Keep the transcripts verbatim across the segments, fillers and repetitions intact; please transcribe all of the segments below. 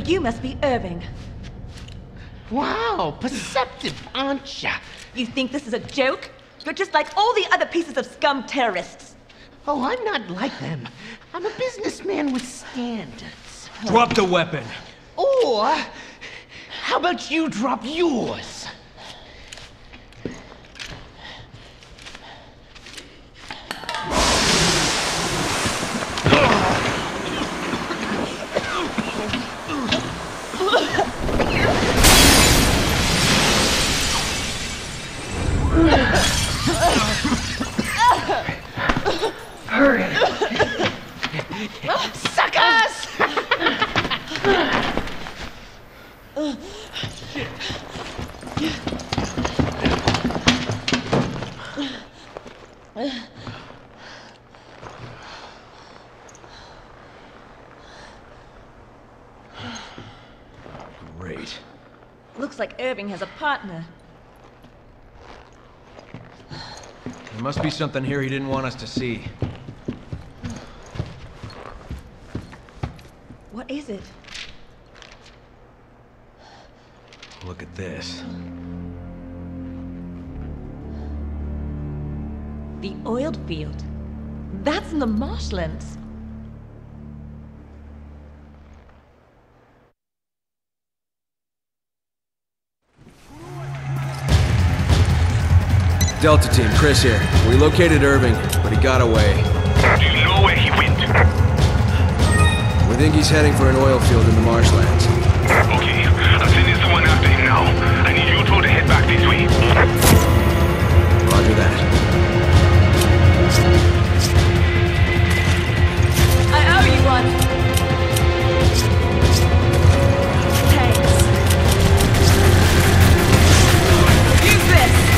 you must be Irving. Wow, perceptive, aren't ya? You think this is a joke? You're just like all the other pieces of scum terrorists. Oh, I'm not like them. I'm a businessman with standards. Drop the weapon. Or, how about you drop yours? Hurry! Suckers! Great. Looks like Irving has a partner. There must be something here he didn't want us to see. What is it? Look at this. The oil field. That's in the marshlands. Delta Team, Chris here. We located Irving, but he got away. Do you know where he went? We think he's heading for an oil field in the marshlands. Okay, I'm sending someone after him now. I need you two to head back this way. Roger that. I owe you one. Thanks. Use this.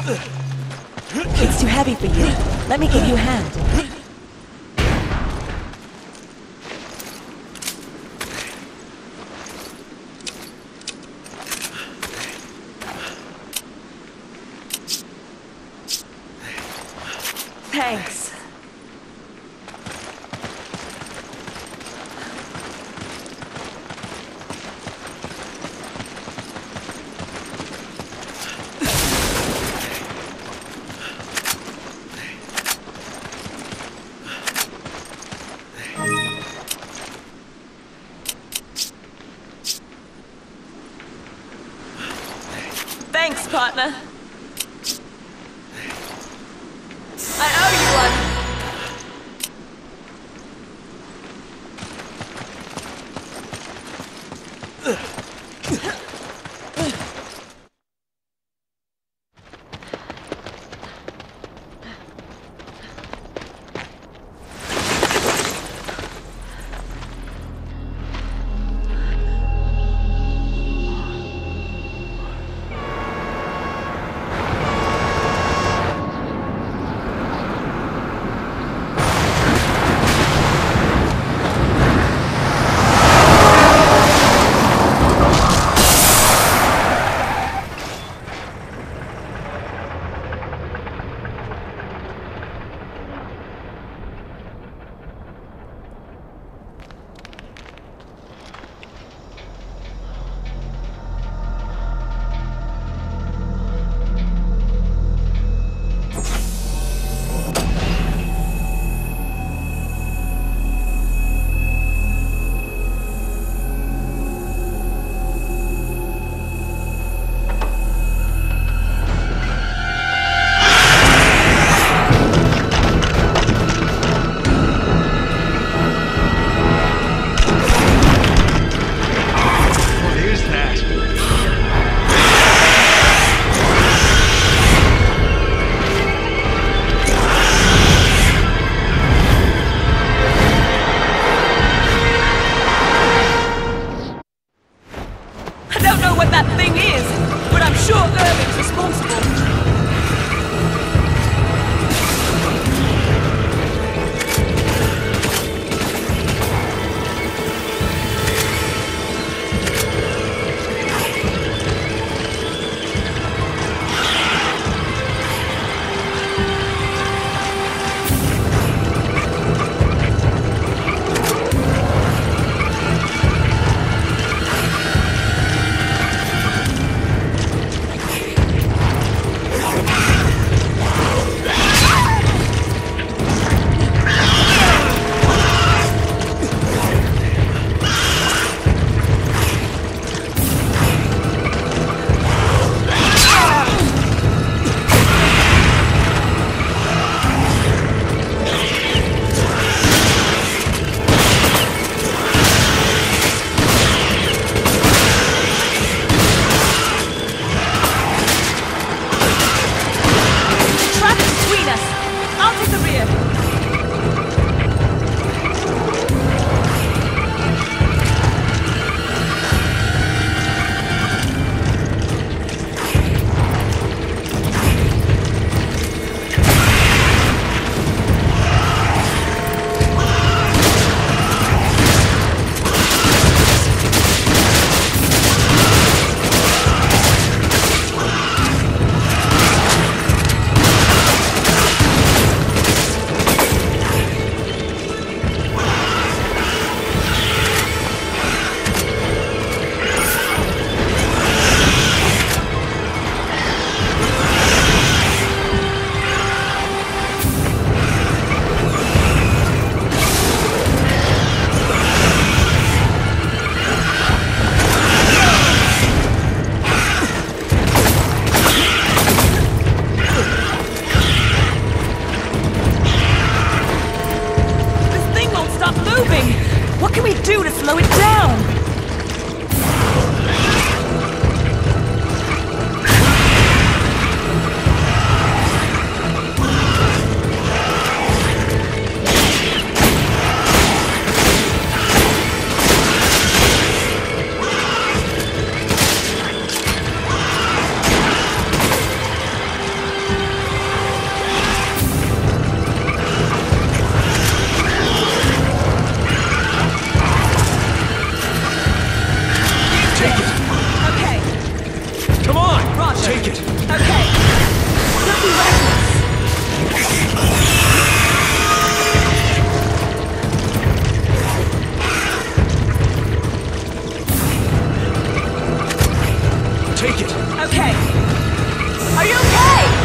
It's too heavy for you. Let me give you a hand. Thanks. Thanks, partner. I owe you one. Okay. Don't be reckless. Take it. Okay. Are you okay?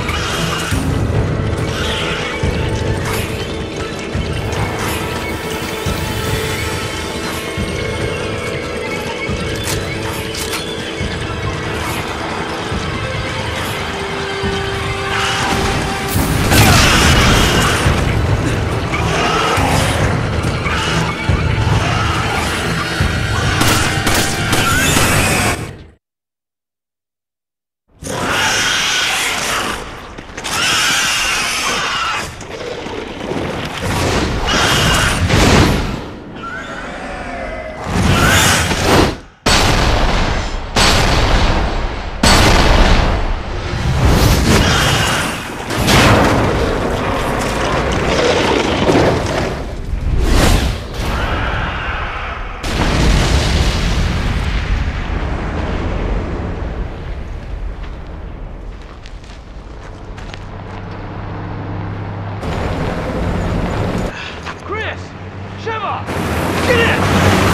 Sheva! Get in!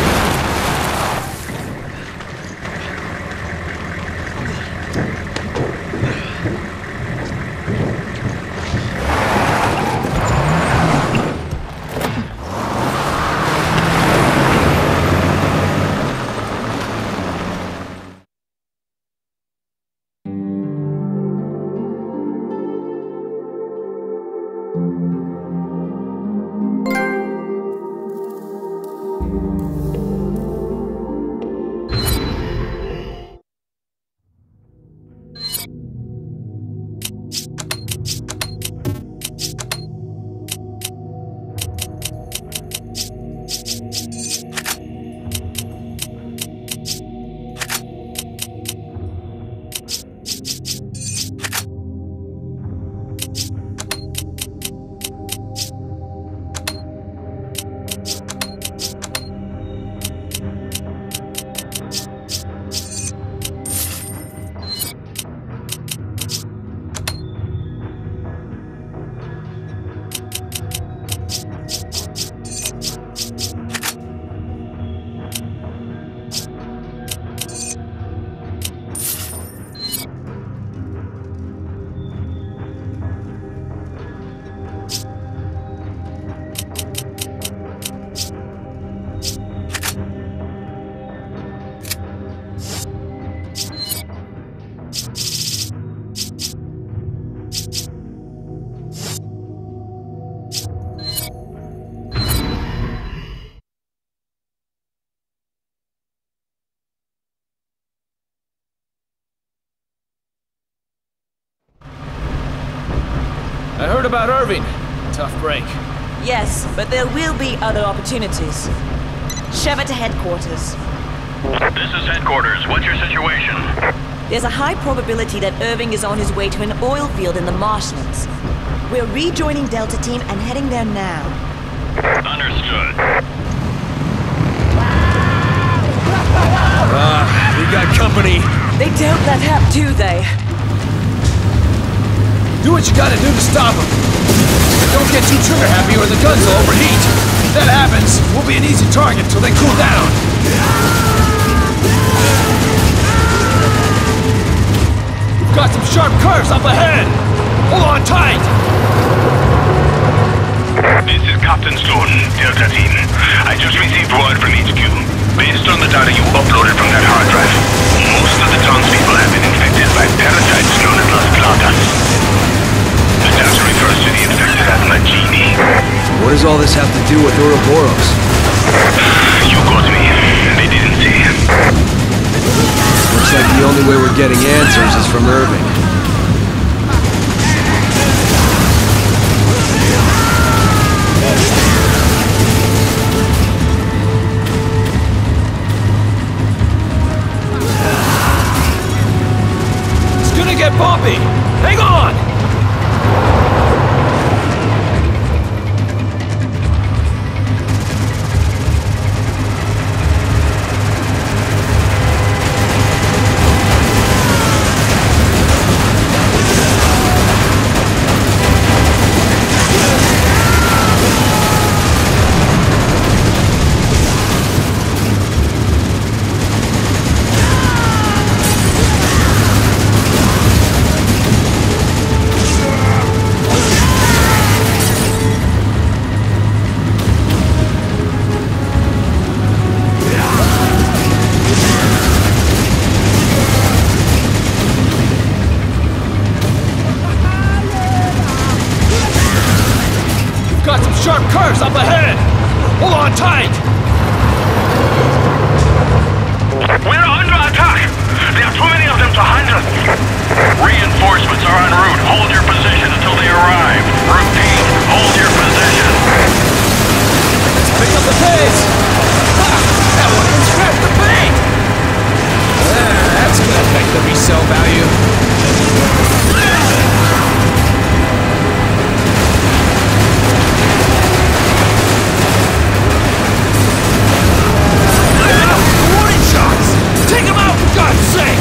I heard about Irving. Tough break. Yes, but there will be other opportunities. Sheva to headquarters. This is headquarters. What's your situation? There's a high probability that Irving is on his way to an oil field in the marshlands. We're rejoining Delta Team and heading there now. Understood. Ah, uh, we got company. They don't let up, do they? Do what you gotta do to stop them. But don't get too trigger happy or the guns will overheat. If that happens, we'll be an easy target till they cool down. We've got some sharp curves up ahead. Hold on tight. This is Captain Stone, Delta Team. I just received word from H Q. Based on the data you uploaded from that hard drive, most of the townspeople have been infected by parasites known as Las Plagas. The data refers to the infected as Magini. What does all this have to do with Ouroboros? You got me. They didn't say. Looks like the only way we're getting answers is from Irving. It's gonna get bumpy! Hang on! Soldiers up ahead! Hold on tight! We're under attack! There are too many of them to handle! Reinforcements are en route. Hold your position until they arrive. Repeat, hold your position. Let's pick up the pace! Ha! That one can scratch the paint! Ah, that's gonna affect the resale value. Warning shots! Take him out, for God's sake!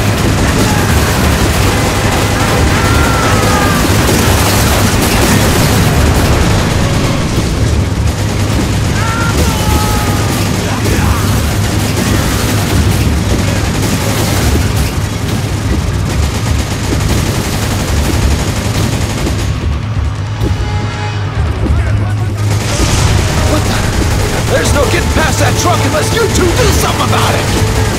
There's no getting past that truck unless you two do something about it!